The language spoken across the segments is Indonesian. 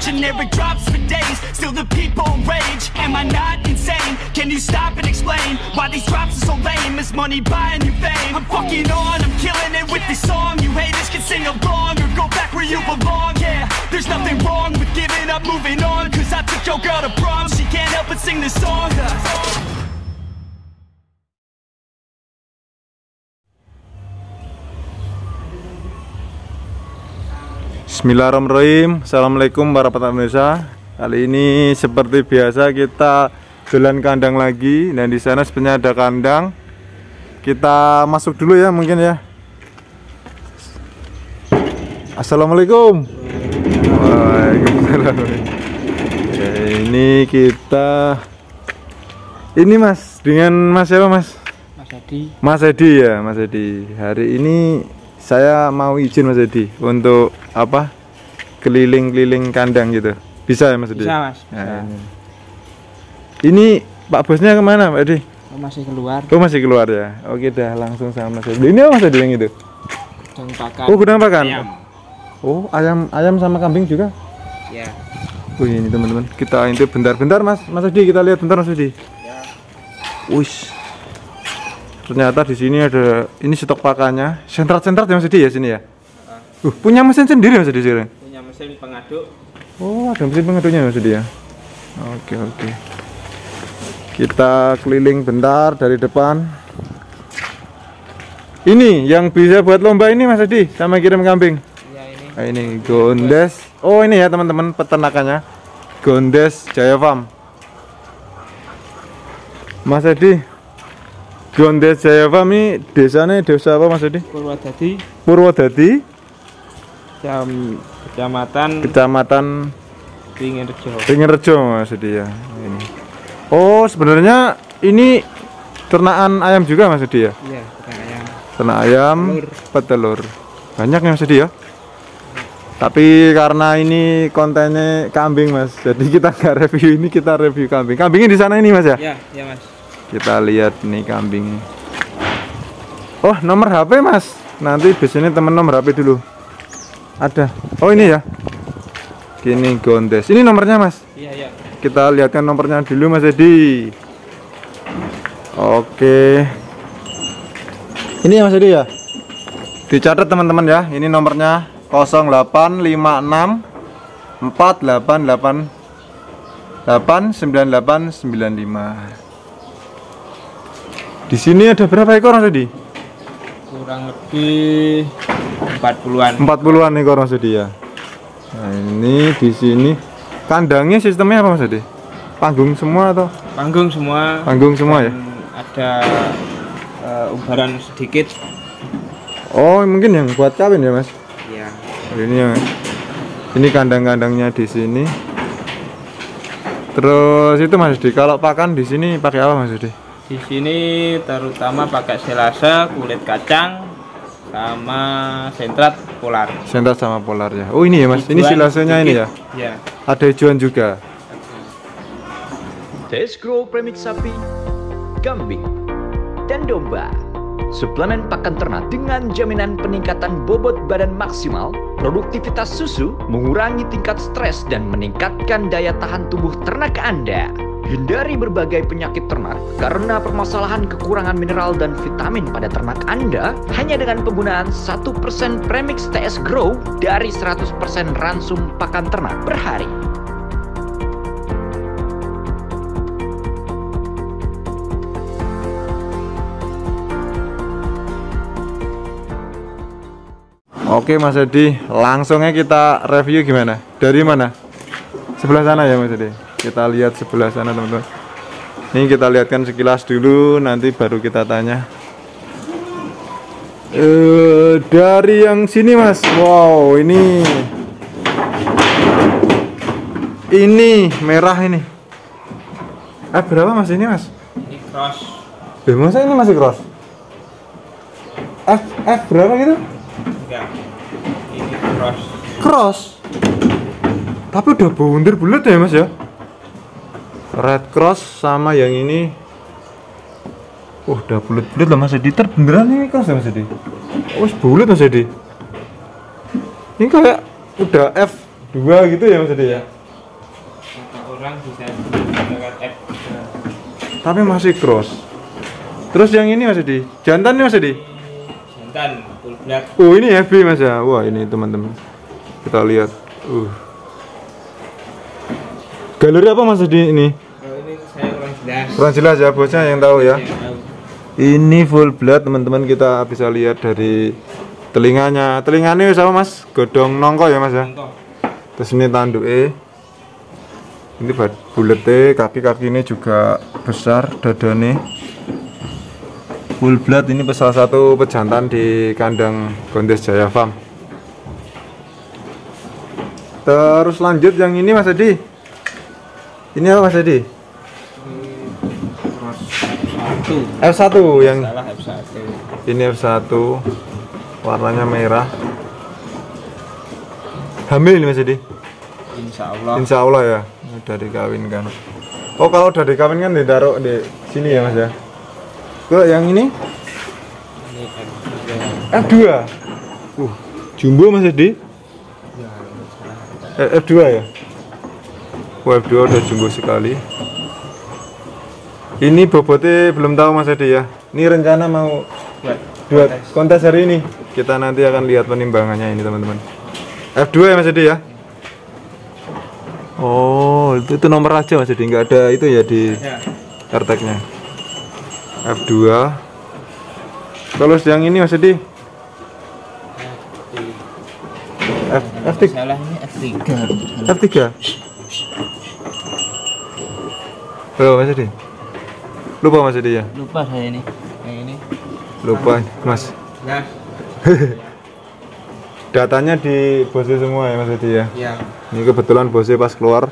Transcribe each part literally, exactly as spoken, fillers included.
generic drops for days, still the people rage. Am I not insane? Can you stop and explain why these drops are so lame? Is money buying you fame? I'm fucking on, I'm killing it with this song. You haters can sing along or go back where you belong. Yeah, there's nothing wrong with giving up, moving on. Cause I took your girl to prom, she can't help but sing this song. Bismillahirrahmanirrahim. Assalamualaikum warahmatullahi wabarakatuh. Kali ini seperti biasa kita jalan kandang lagi. Dan di sana sebenarnya ada kandang. Kita masuk dulu ya mungkin ya. Assalamualaikum. Waalaikumsalam. Ya, ini kita. Ini Mas dengan Mas siapa Mas? Mas Edi. Mas Edi ya Mas Edi. Hari ini saya mau izin Mas Edi untuk apa keliling-keliling kandang gitu, bisa ya Mas Edi? Bisa Mas. Bisa. Nah, ini. ini Pak bosnya kemana Pak Edi? Oh, masih keluar. Oh masih keluar ya. Oke dah langsung sama Mas Edi. Ini apa Mas Edi yang itu? Gudang pakan. Oh gudang pakan. Ayam. Oh ayam ayam sama kambing juga? Ya. Oh ini teman-teman kita intip bentar-bentar Mas Mas Edi, kita lihat bentar Mas Edi. Ya. Wush. Ternyata di sini ada ini stok pakannya, sentrat-sentrat ya Mas Edi ya sini ya. Uh, punya mesin sendiri Mas Edi sini. Punya mesin pengaduk. Oh, ada mesin pengaduknya Mas Edi ya. Oke, oke. Kita keliling bentar dari depan. Ini yang bisa buat lomba ini Mas Edi sama kirim kambing. Iya ini. Nah, ini Gondes. Oh, ini ya teman-teman peternakannya. Gondes Jaya Farm. Mas Edi, Gondes Jaya Farm ini desanya desa apa Mas Edi? Purwodadi. Purwodadi. Jam Kecamatan Kecamatan Ringenrejo. Ringenrejo Mas Edi ya. Ini. Oh, sebenarnya ini ternakan ayam juga Mas Edi ya? Iya, ternak ayam. Ternak ayam, Telur. petelur. Banyak ya Mas Edi ya? Tapi karena ini kontennya kambing Mas, jadi kita nggak review ini, kita review kambing. Kambingnya di sana ini Mas ya? Iya, iya Mas. Kita lihat nih kambingnya. Oh nomor H P Mas, nanti biasanya temen nomor H P dulu. Ada. Oh ini ya. Gini Gondes. Ini nomornya Mas. Iya, iya. Kita lihatkan nomornya dulu Mas Edi. Oke. Ini ya Mas Edi ya. Dicatat teman-teman ya. Ini nomornya nol delapan lima enam empat delapan delapan delapan sembilan delapan sembilan lima. Di sini ada berapa ekor Mas Edi? Kurang lebih empat puluhan. empat puluhan ekor Mas Edi ya. Nah, ini di sini kandangnya sistemnya apa Mas Edi? Panggung semua atau? Panggung semua. Panggung semua ya. Ada uh, ubaran sedikit. Oh, mungkin yang buat kawin ya, Mas? Iya. Ini yang ini kandang-kandangnya di sini. Terus itu Mas Edi, kalau pakan di sini pakai apa Mas Edi? Di sini terutama pakai selasa, kulit kacang, sama sentrat polar. Sentrat sama polar ya. Oh ini ya Mas, ini silasenya ini ya? Ya. Ada hijauan juga. T S Grow premix sapi, kambing, dan domba. Suplemen pakan ternak dengan jaminan peningkatan bobot badan maksimal, produktivitas susu, mengurangi tingkat stres, dan meningkatkan daya tahan tubuh ternak Anda. Hindari berbagai penyakit ternak karena permasalahan kekurangan mineral dan vitamin pada ternak Anda hanya dengan penggunaan satu persen premix T S Grow dari seratus persen ransum pakan ternak per hari. Oke Mas Edi, langsungnya kita review gimana? Dari mana? Sebelah sana ya Mas Edi. Kita lihat sebelah sana teman-teman. Ini kita lihatkan sekilas dulu, nanti baru kita tanya. Eh, dari yang sini Mas. Wow, ini ini merah ini. Eh berapa Mas ini Mas? Ini cross. Eh, masa ini masih cross? F F berapa gitu? Enggak. Ini cross. Cross. Tapi udah bunder bulat ya Mas ya. Red cross sama yang ini. Oh, udah bulat-bulat lah Mas Edi. Beneran ini cross ya Mas Edi. Oh, bulat Mas Edi. Ini kayak udah F dua gitu ya Mas Edi ya. Kata orang bisa menggunakan F tiga. Tapi masih cross. Terus yang ini Mas Edi, jantan nih Mas Edi. Jantan full blood. Oh ini F B Mas ya. Wah ini teman-teman. Kita lihat. Uh. Galeri apa Mas Edi ini? Kalau ini saya kurang jelas. Kurang jelas ya, bosnya yang tahu ya. Yang tahu. Ini full blood teman-teman, kita bisa lihat dari telinganya. Telinganya sama Mas, godong nongko ya Mas ya. Contoh. Terus ini tanduk E. Ini bulet E, kaki-kaki ini juga besar, dadane. Full blood, ini salah satu pejantan di kandang Gondes Jaya Farm. Terus lanjut yang ini Mas Edi. Ini apa Mas Edi? Satu. F satu yang Salah F satu. ini F satu, warnanya merah. Hamil ini Mas Edi? Insya Allah. Insya Allah ya, udah dikawinkan. Oh kalau udah dikawinkan ditaruh di sini ya Mas ya. Ke yang ini Ini F tiga. F dua. Uh, jumbo Mas Edi? Ya, salah. Eh, F dua ya? Oh, F dua udah jumbo sekali. Ini bobotnya belum tahu Mas Edi ya. Ini rencana mau Buat buat kontes. kontes hari ini. Kita nanti akan lihat penimbangannya ini teman-teman. F dua ya Mas Edi ya? Oh, itu, itu nomor aja Mas Edi, nggak ada itu ya di Ya. AirTag-nya. F dua. Terus yang ini Mas Edi? F, F tiga. Salah ini F tiga. F tiga. Halo Mas Edi. Lupa Mas Edi ya? Lupa saya ini. Yang ini. Lupa Mas. Ya. Datanya di bosnya semua ya Mas Edi ya? Ya. Ini kebetulan bosnya pas keluar.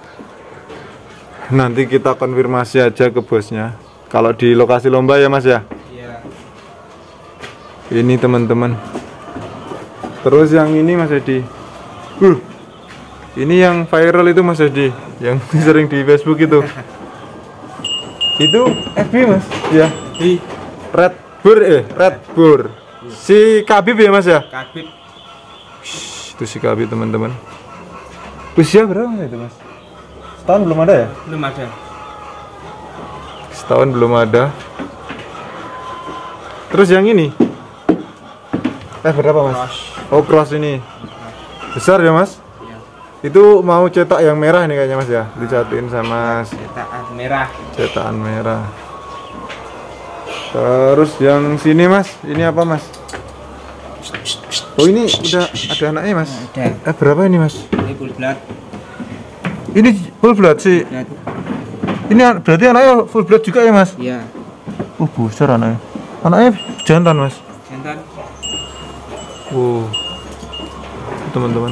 Nanti kita konfirmasi aja ke bosnya. Kalau di lokasi lomba ya Mas ya? Iya. Ini teman-teman. Terus yang ini Mas Edi. Uh, ini yang viral itu Mas Edi, yang sering di Facebook itu. Itu F B Mas? Ya. Di Red Bull eh Red Bull. Si Khabib ya Mas ya? Kabit. Itu si Khabib teman-teman. Usia berapa itu Mas? Setahun belum ada ya? Belum ada. Setahun belum ada. Terus yang ini? Eh berapa Mas? Cross. Oh cross ini. Besar ya Mas? Ya. Itu mau cetak yang merah nih kayaknya Mas ya? Dicatuin sama Cetakan merah. cetakan merah. Terus yang sini Mas, ini apa Mas? Oh ini udah ada anaknya Mas? Ada. Eh berapa ini Mas? Ini full blood. Ini full blood sih. Blood. Ini an- berarti anaknya full blood juga ya Mas? Iya. Uh besar anaknya. Anaknya jantan Mas. Jantan. Wow, teman-teman.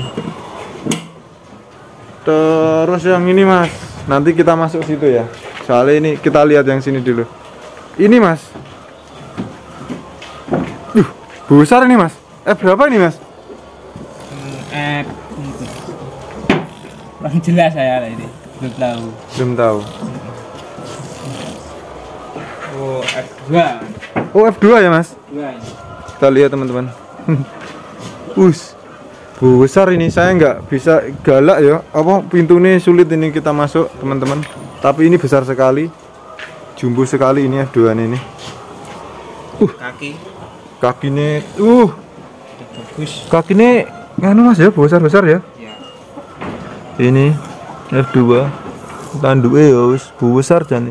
Terus yang ini Mas, nanti kita masuk situ ya. Soalnya ini kita lihat yang sini dulu. Ini Mas. Uh, besar ini Mas. Eh berapa ini Mas? Hmm, F. Kurang jelas saya lah ini. Belum tahu. Belum tahu. Oh, F dua. Oh F dua ya Mas. dua ini. Kita lihat teman-teman. Us, besar ini, saya nggak bisa galak ya. Apa pintunya sulit ini kita masuk teman-teman. Tapi ini besar sekali, jumbo sekali ini F dua ini. Uh, Kaki. kakinya, uh, Bagus. kakinya nganu Mas ya, besar besar ya. Ya. Ini F dua, tanduknya ya wis besar jan.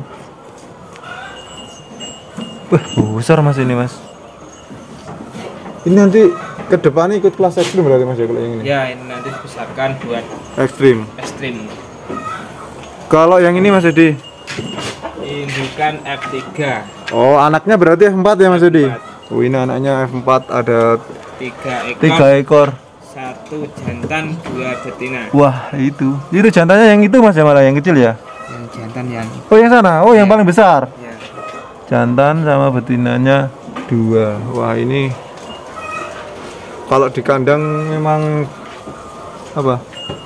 Wah, besar Mas ini Mas. Ini nanti ke depannya ikut kelas ekstrim berarti Mas ya kalau yang ini? Ya, ini nanti dibesarkan buat Ekstrim. ekstrim. Kalau yang ini Mas Edi? Indukan F tiga. Oh, anaknya berarti F empat ya Mas Edi? F empat. Oh, ini anaknya F empat, ada Tiga ekor. tiga ekor. Satu jantan, dua betina. Wah, itu. Itu jantannya yang itu Mas ya, malah yang kecil ya? Yang jantan yang. Oh, yang sana. Oh, yang Ya. paling besar. Ya. Jantan sama betinanya dua. Wah, ini kalau di kandang memang apa?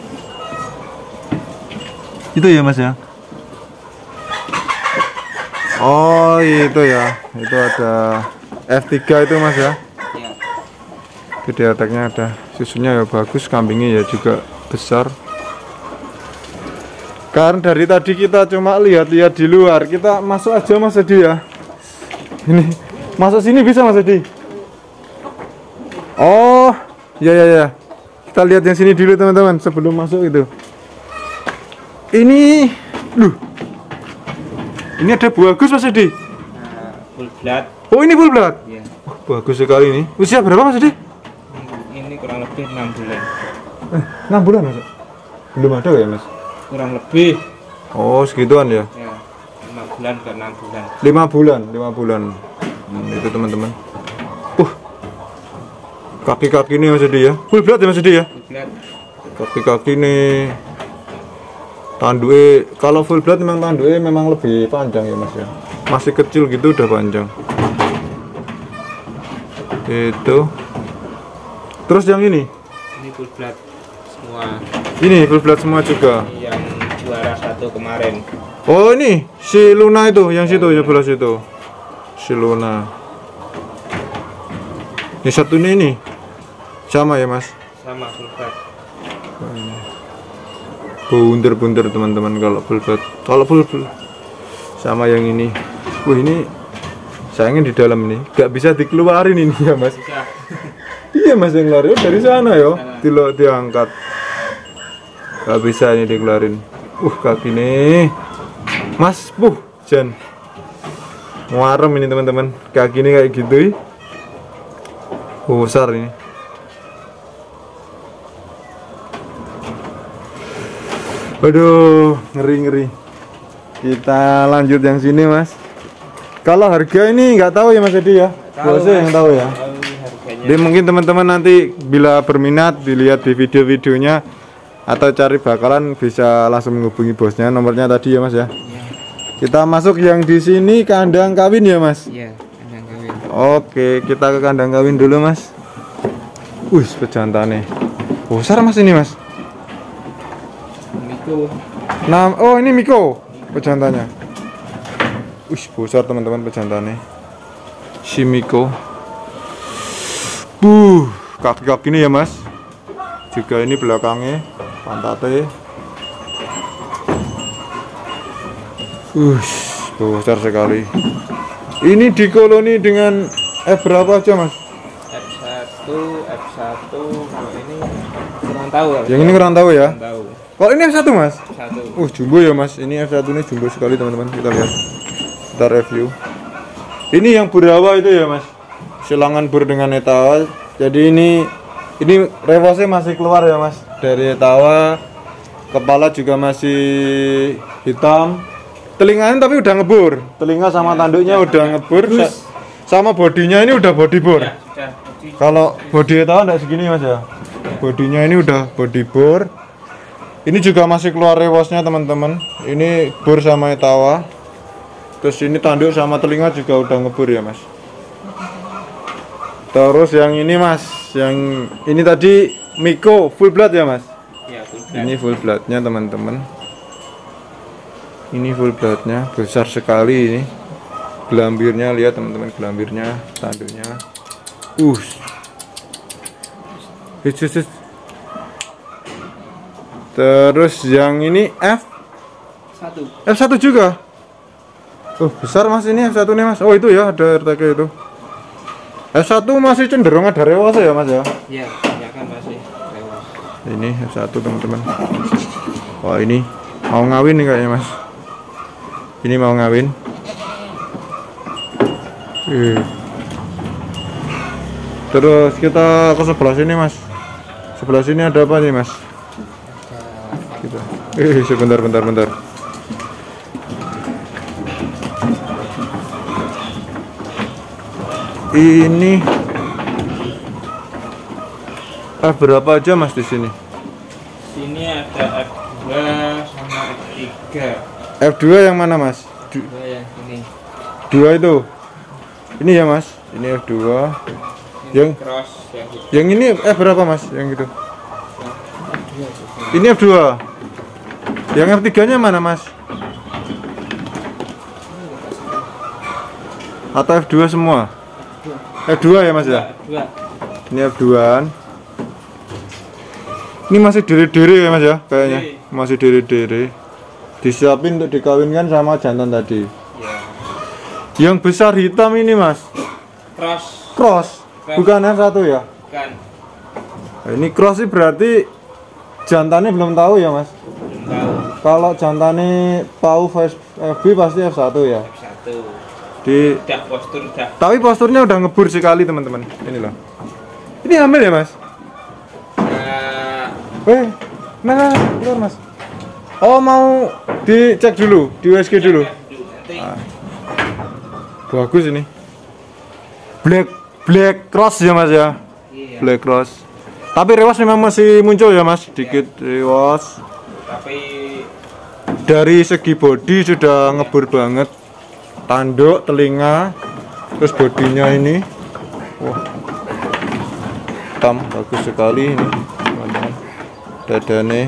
Itu ya Mas ya? Oh, itu ya. Itu ada F tiga itu Mas ya. Ya. Gede ataknya ada. Susunya ya bagus, kambingnya ya juga besar. Karena dari tadi kita cuma lihat-lihat di luar, kita masuk aja Mas Edi ya. Ini masuk sini bisa Mas Edi? Oh, ya ya ya. Kita lihat yang sini dulu teman-teman sebelum masuk itu. Ini, loh. Ini ada bagus Mas Edi. Nah, full blood. Oh ini full blood. Iya. Oh, bagus sekali ini. Usia berapa Mas Edi? Ini kurang lebih enam bulan. Eh, enam bulan Mas? Belum ada ya Mas? Kurang lebih. Oh segituan ya? Ya, lima bulan ke enam bulan. Lima bulan, lima bulan. Hmm, itu teman-teman. Uh, kaki-kaki ini Mas Edi ya? Full blood ya Mas Edi ya? Full blood. Kaki-kaki nih. Tanduknya, kalau full blood memang tanduknya memang lebih panjang ya Mas ya. Masih kecil gitu udah panjang. Itu. Terus yang ini? Ini full blood semua. Ini full blood semua juga. Ini yang juara satu kemarin. Oh ini si Luna itu, yang situ sebelah situ. Si Luna. Ini satunya ini sama ya Mas? Sama full blood. Bunder-bunder teman-teman kalau full blood. Kalau full blood sama yang ini. Wah ini sayangnya di dalam ini, gak bisa dikeluarin ini ya Mas. Bisa. Iya Mas yang lari dari sana yo, dilo diangkat. Gak bisa ini dikeluarin. Uh kaki nih, Mas, buh, Jan. Muarem ini teman-teman, kaki ini kayak gitu. Oh, besar ini. Waduh, ngeri-ngeri. Kita lanjut yang sini Mas. Kalau harga ini nggak tahu ya Mas Edi ya. Bosnya yang tahu ya. Jadi mungkin teman-teman nanti bila berminat dilihat di video-videonya atau cari bakalan bisa langsung menghubungi bosnya. Nomornya tadi ya Mas ya. Iya. Kita masuk yang di sini kandang kawin ya Mas. Iya, kandang kawin. Oke, kita ke kandang kawin dulu Mas. Wih, pejantane. Besar Mas ini Mas. Itu Nah, oh ini Miko pejantannya. Wih, besar teman-teman pejantannya. Si Miko. Buh, kaki-kaki ini ya Mas. Juga ini belakangnya, pantatnya. Ush, besar sekali. Ini di koloni dengan F berapa aja Mas? F satu, F satu, kalau ini kurang tahu. Yang ini kurang tahu ya? Kurang tahu. Kalau ini F satu Mas? F satu. Uh, jumbo ya Mas. Ini F satu ini jumbo sekali teman-teman. Kita lihat. Kita review. Ini yang burawa itu ya Mas. Silangan bur dengan etawa. Jadi ini ini rewosnya masih keluar ya Mas. Dari etawa. Kepala juga masih hitam. Telinganya tapi udah ngebur. Telinga sama tanduknya udah ngebur. Sa- sama bodinya ini udah body bor. Ya, sudah. Jadi, Kalau body etawa enggak segini Mas ya. Bodinya ini udah body bor. Ini juga masih keluar rewosnya teman-teman. Ini bor sama etawa. Terus ini tanduk sama telinga juga udah ngebur ya Mas. Terus yang ini Mas, yang ini tadi Miko full blood ya Mas. ya, full blood. Ini full bloodnya teman-teman. Ini full bloodnya besar sekali ini. Gelambirnya lihat teman-teman, gelambirnya, tanduknya. Uh. Hits, hits, hits. Terus yang ini F Satu. F satu juga. Oh, besar Mas ini F satu nih Mas. Oh, itu ya ada R T K itu. F satu masih cenderung ada rewas ya Mas ya. Iya, ya kan masih lewat. Ini F satu teman-teman. Wah, ini mau ngawin nih kayaknya Mas. Ini mau ngawin. Eh. Terus kita ke sebelah sini Mas. Sebelah sini ada apa nih Mas? Kita. Eh, sebentar bentar bentar. Ini F berapa aja Mas di sini? Sini ada F dua sama F tiga. F dua yang mana Mas? Du- Dua yang ini. dua itu. Ini ya Mas. Ini F dua. Ini Yang cross yang itu. yang ini F berapa Mas? Yang gitu. Ini F dua. Yang F tiga-nya mana Mas? Atau F dua semua? F dua ya Mas ya? Dua. Ini F dua-an. Ini masih dere-dere ya Mas ya? Kayaknya masih dere-dere. disiapin untuk dikawinkan sama jantan tadi. Ya. Yang besar hitam ini mas, Cross. cross, Cross. bukan F satu ya? Kan. Nah, ini cross sih berarti jantannya belum tahu ya mas? Belum tahu. Kalau jantannya tahu F B pasti F satu ya? F satu. Di... Udah postur udah. Tapi posturnya udah ngebur sekali teman-teman. Ini loh. Ini hamil ya mas? Nah, Eh, nah, keluar mas. Oh mau dicek dulu, di U S G dulu. nanti Ah. Bagus ini. Black Black Cross ya mas ya. iya. Black Cross. Tapi rewas memang masih muncul ya mas, sedikit rewas. Tapi Dari segi body sudah ngebur banget. Tanduk, telinga, terus bodinya ini. Wah. Hitam, bagus sekali ini, teman-teman. Dadane.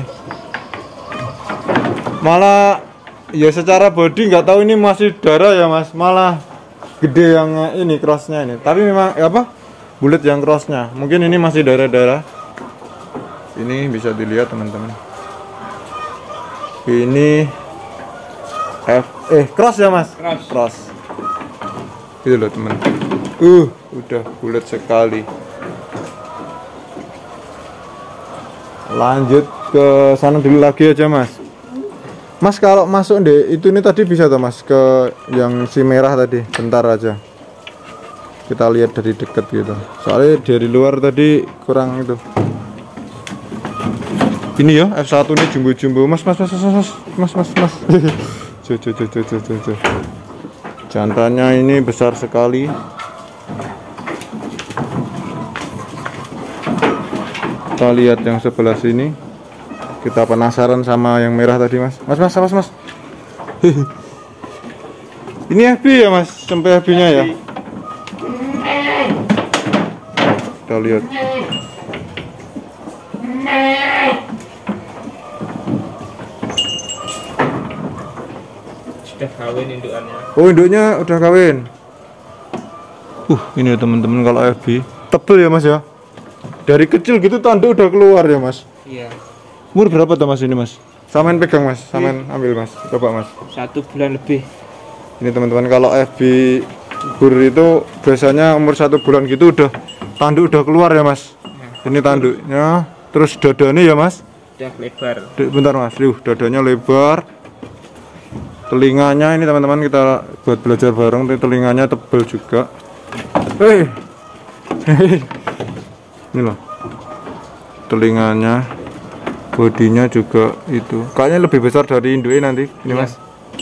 Malah ya secara body nggak tahu ini masih darah ya mas, malah gede yang ini crossnya ini. Tapi memang ya apa? Bulat yang crossnya. Mungkin ini masih darah-darah. Ini bisa dilihat teman-teman. Ini F eh cross ya mas? Cross. Cross. Gitu loh teman. Uh, udah bulat sekali. Lanjut ke sana dulu lagi aja mas. Mas kalau masuk deh itu ini tadi bisa tuh mas ke yang si merah tadi. Bentar aja. Kita lihat dari dekat gitu. Soalnya dari luar tadi kurang itu. Ini ya F satu nih jumbo-jumbo. Mas mas mas mas mas mas mas mas. Tuh, tuh, tuh, tuh, tuh, tuh, tuh. Jantannya ini besar sekali. Kita lihat yang sebelah sini. Kita penasaran sama yang merah tadi mas. Mas mas mas mas. Ini F B ya mas, sampai F B nya ya. Kita lihat. sudah kawin indukannya. Oh induknya udah kawin. Uh ini ya teman-teman kalau F B tebel ya mas ya. Dari kecil gitu tanduk udah keluar ya mas. Iya. Umur berapa tuh mas ini mas? Samain pegang mas, samain ambil mas, coba mas. Satu bulan lebih. Ini teman-teman kalau F B bur itu biasanya umur satu bulan gitu udah tanduk udah keluar ya mas. Ini tanduknya, terus dadanya ya mas. Udah lebar. D- Bentar mas, Duh, dadanya lebar. Telinganya ini teman-teman kita buat belajar bareng, tuh telinganya tebal juga. Hei, hei, ini loh, telinganya, bodinya juga itu. Kayaknya lebih besar dari induknya nanti, ini mas.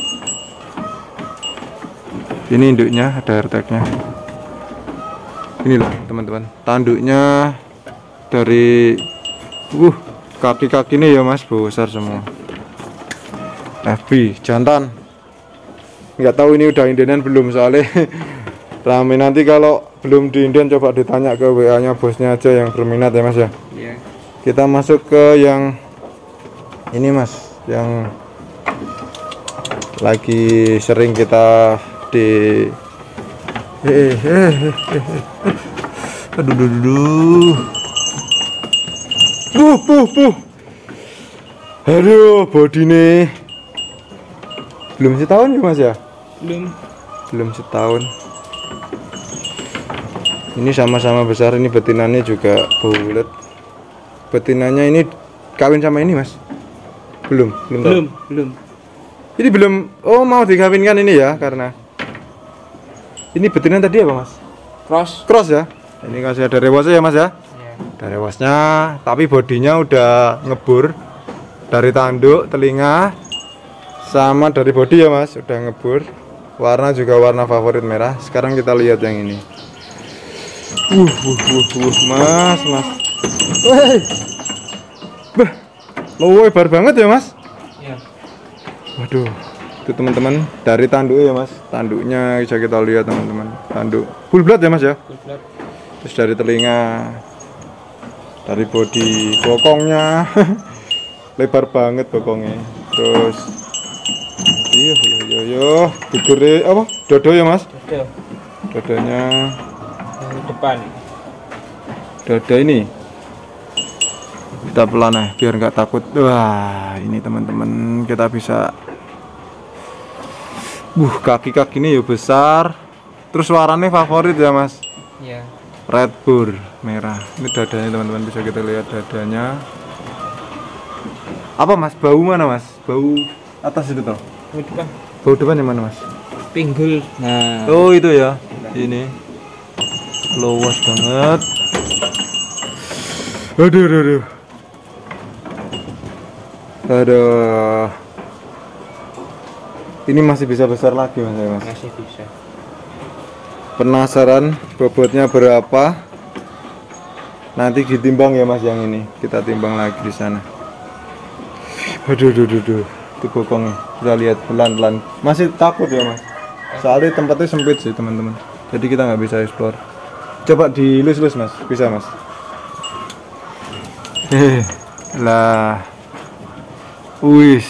Ini induknya ada airtagnya. Ini loh teman-teman, tanduknya dari, uh, kaki-kakinya ya mas besar semua. F B jantan. Nggak tahu ini udah indenan belum soalnya rame. Nanti kalau belum diinden coba ditanya ke W A nya bosnya aja yang berminat ya mas ya. Iya. Kita masuk ke yang ini mas, yang lagi sering kita di eh eh eh, eh, eh. aduh aduh aduh puh puh puh aduh body nih belum setahun ya mas ya. Belum. Belum setahun. Ini sama-sama besar, ini betinannya juga bulat. Betinanya ini kawin sama ini mas? Belum, belum. tahu. Belum, belum. Ini belum. Oh mau dikawinkan ini ya karena ini betinan tadi apa mas? Cross. Cross ya. Ini kasih ada rewasnya ya mas ya. Iya. Ada rewasnya, tapi bodinya udah ngebur dari tanduk, telinga, sama dari bodi ya mas, udah ngebur. Warna juga warna favorit merah. Sekarang kita lihat yang ini. Uh, uh, uh, uh, mas, mas. Woi, bah, lo lebar banget ya mas. Iya. Waduh, itu teman-teman dari tanduknya ya mas. Tanduknya bisa kita lihat teman-teman. Tanduk full blood ya mas ya. Bulat. Terus dari telinga, dari bodi, bokongnya lebar banget bokongnya. Terus iya iya iya iya figure apa dodo ya mas. Dodo. Dodonya Yang depan. dada ini kita pelan ya biar nggak takut. Wah ini teman-teman kita bisa Wuh, kaki-kaki ini ya besar. Terus warnanya favorit ya Mas? Iya. Red Bull merah. Ini dadanya teman-teman, bisa kita lihat dadanya. Apa Mas? Bau mana Mas? Bau atas itu toh? Bau depan. Bau depan yang mana Mas? Pinggul. Nah. Oh itu ya. Ini. Luas banget. Aduh, aduh, aduh. Aduh. Ini masih bisa besar lagi Mas, ya, Mas. Masih bisa. Penasaran bobotnya berapa? Nanti ditimbang ya Mas yang ini. Kita timbang lagi di sana. Aduh, aduh, aduh, aduh. Itu bokongnya. Kita lihat pelan-pelan. Masih takut ya Mas. Soalnya tempatnya sempit sih teman-teman. Jadi kita nggak bisa explore. Coba dilus-lus Mas. Bisa Mas. Eh, lah. Wis.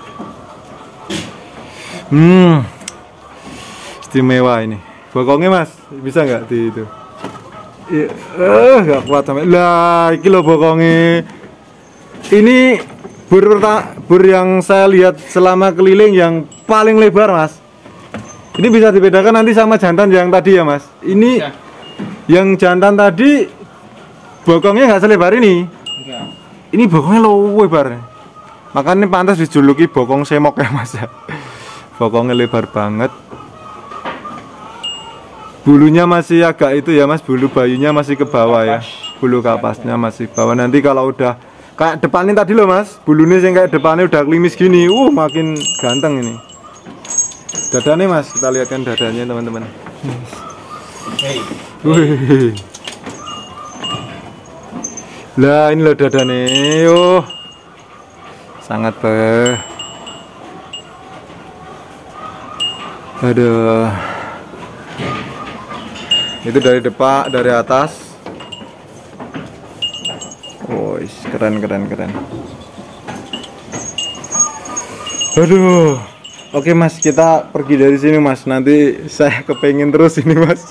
Hmm. Istimewa ini. Bokongnya Mas, bisa nggak di itu? Iya, eh nggak kuat sampai. Lah, iki lho bokongnya. Ini bur bur yang saya lihat selama keliling yang paling lebar Mas. Ini bisa dibedakan nanti sama jantan yang tadi ya Mas. Ini bisa. Yang jantan tadi bokongnya nggak selebar ini. Enggak. Ini bokongnya lebar. Makanya pantas dijuluki bokong semok ya Mas ya. Bokongnya lebar banget. Bulunya masih agak itu ya Mas, bulu bayunya masih ke bawah ya. Bulu kapasnya masih bawah. Nanti kalau udah kayak depannya tadi loh Mas, bulunya yang kayak depannya udah klimis gini, uh makin ganteng ini. Dadanya Mas, kita lihatkan dadanya teman-teman. Hey. Wih. Lah ini loh dadanya, oh sangat be. Aduh. Itu dari depan, dari atas. Oh, keren keren keren. Aduh. Oke Mas, kita pergi dari sini Mas. Nanti saya kepengen terus ini Mas.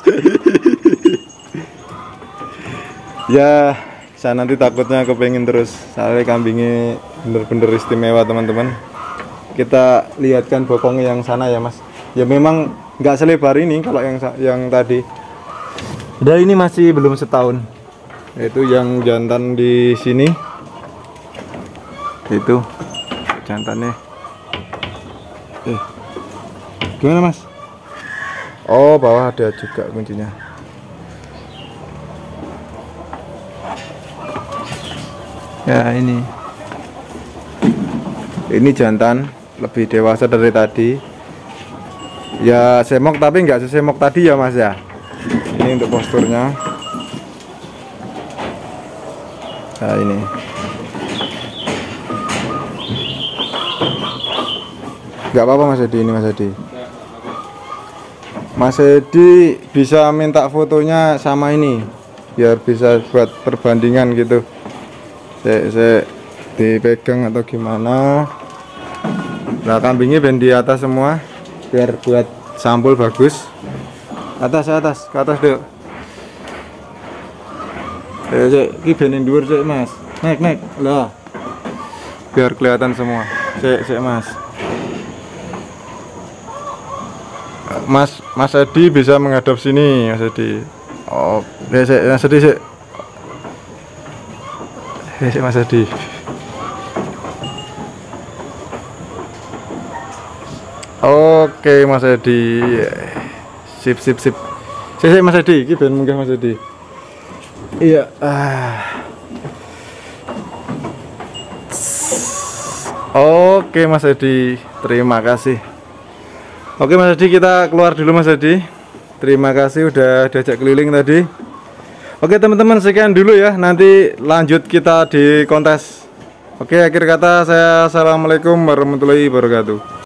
Ya, saya nanti takutnya kepengen terus. Soalnya kambingnya bener-bener istimewa teman-teman. Kita lihatkan bokongnya yang sana ya Mas. Ya memang nggak selebar ini kalau yang yang tadi. Dan ini masih belum setahun. Itu yang jantan di sini. Itu jantannya. Eh, gimana Mas? Oh, bawah ada juga kuncinya. Ya ini. Ini jantan lebih dewasa dari tadi. Ya semok tapi nggak sesemok tadi ya Mas ya. Ini untuk posturnya. Nah ini. Nggak apa-apa Mas Edi, ini Mas Edi. Mas Edi bisa minta fotonya sama ini, biar bisa buat perbandingan gitu. Saya, saya dipegang atau gimana. Nah kambingnya ben di atas semua, biar buat sampul bagus. Atas atas ke atas deh. Eh cek, ki benin dhuwur cek Mas. Naik naik lah. Biar kelihatan semua. Cek cek Mas. Mas Mas Edi bisa menghadap sini Mas Edi. Oh, ya cek Mas Edi cek. Ya cek Mas Edi. Oke Mas Edi. Sip sip sip. Sik Mas Edi, iki ben munggah Mas Edi. Iya, ah. Oke Mas Edi, terima kasih. Oke Mas Edi, kita keluar dulu Mas Edi. Terima kasih udah diajak keliling tadi. Oke teman-teman, sekian dulu ya. Nanti lanjut kita di kontes. Oke, akhir kata saya assalamualaikum warahmatullahi wabarakatuh.